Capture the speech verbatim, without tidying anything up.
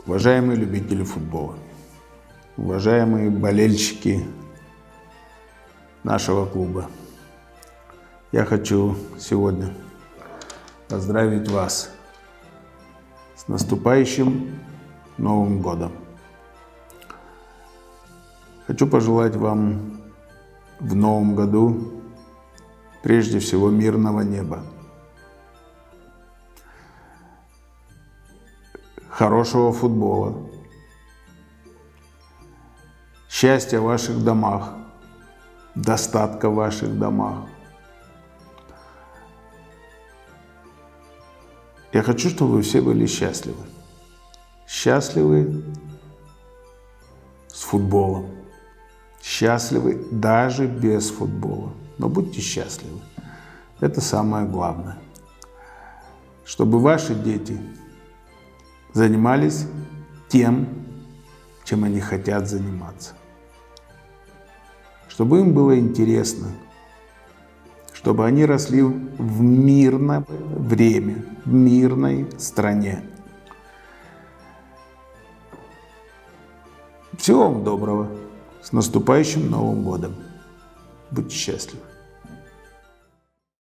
Уважаемые любители футбола, уважаемые болельщики нашего клуба, я хочу сегодня поздравить вас с наступающим Новым годом. Хочу пожелать вам в Новом году прежде всего мирного неба, хорошего футбола, счастья в ваших домах, достатка в ваших домах. Я хочу, чтобы вы все были счастливы. Счастливы с футболом. Счастливы даже без футбола. Но будьте счастливы. Это самое главное. Чтобы ваши дети занимались тем, чем они хотят заниматься. Чтобы им было интересно. Чтобы они росли в мирное время, в мирной стране. Всего вам доброго. С наступающим Новым годом. Будьте счастливы.